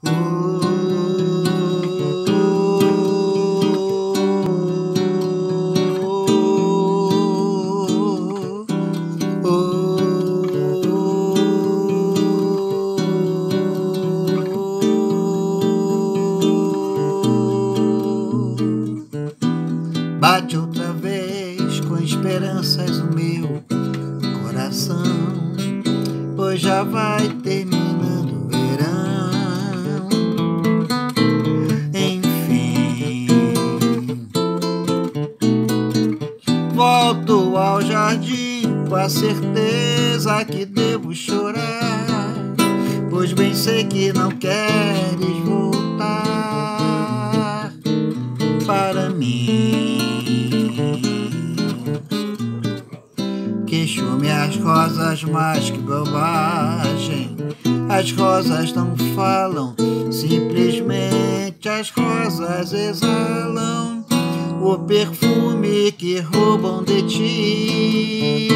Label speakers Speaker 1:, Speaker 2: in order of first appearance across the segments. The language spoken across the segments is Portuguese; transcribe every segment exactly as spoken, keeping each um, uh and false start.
Speaker 1: Bate outra vez com esperanças o meu coração, pois já vai terminando o verão. Enfim, volto ao jardim com a certeza que devo chorar, pois bem sei que não queres voltar para mim. Queixo-me as rosas, mas que bobagem. As rosas não falam, simplesmente as rosas exalam o perfume que roubam de ti.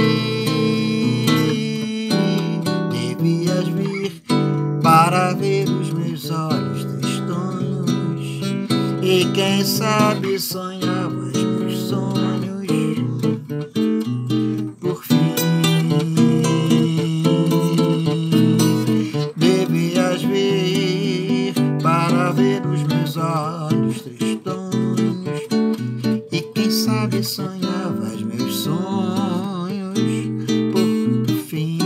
Speaker 1: Devias vir para ver os meus olhos tristonhos, e quem sabe sonhavas meus sonhos. Por fim, devias vir para ver os meus olhos tristonhos, e quem sabe sonhavas meus sonhos. Por fim,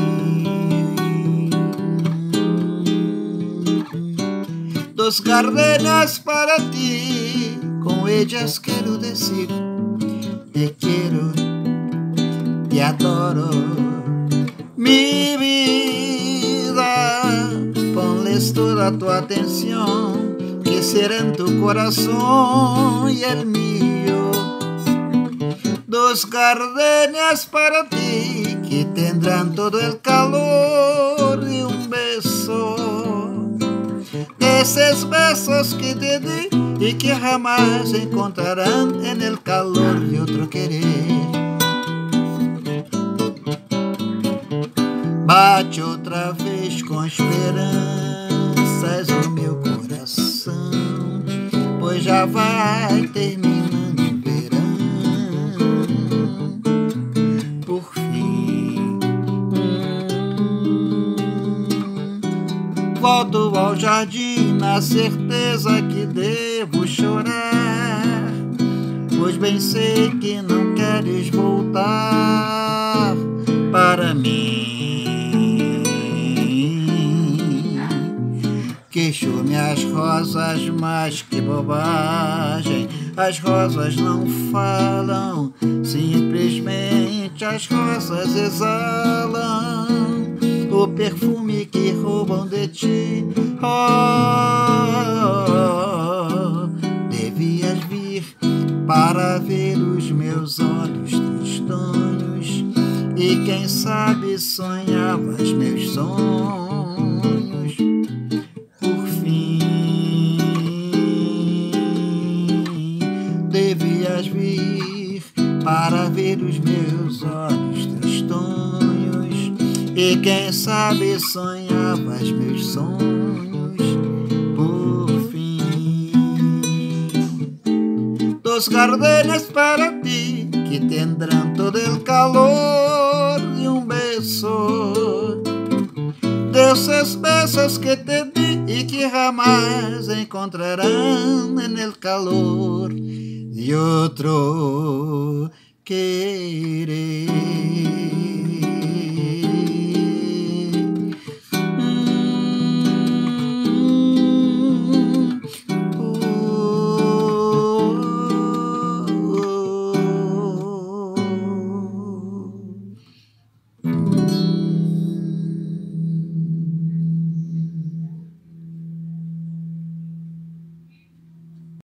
Speaker 1: dos gardenias para ti, com ellas quero decir te quiero, te adoro, mi vida. Ponles toda tu atención, que será en tu corazón y el mío. Dos gardenias para ti, que tendrán todo el calor de un beso, de esos besos que te di y que jamás encontrarán en el calor de otro querer. Bate outra vez com esperanças o meu coração, pois já vai terminando o verão. Por fim, volto ao jardim na certeza que devo chorar, pois bem sei que não queres voltar para mim. Queixo-me as rosas, mas que bobagem. As rosas não falam, simplesmente as rosas exalam o perfume que roubam de ti. Oh, devias vir para ver os meus olhos tristonhos, e quem sabe sonhavas meus sonhos. Por fim, devias vir para ver os meus olhos tristonhos, e quem sabe sonhavas meus sonhos. Por fim, dos gardenias para ti, que tendrán todo el calor de un beso, de esos besos que te di y que jamás encontrarán en el calor de otro querer.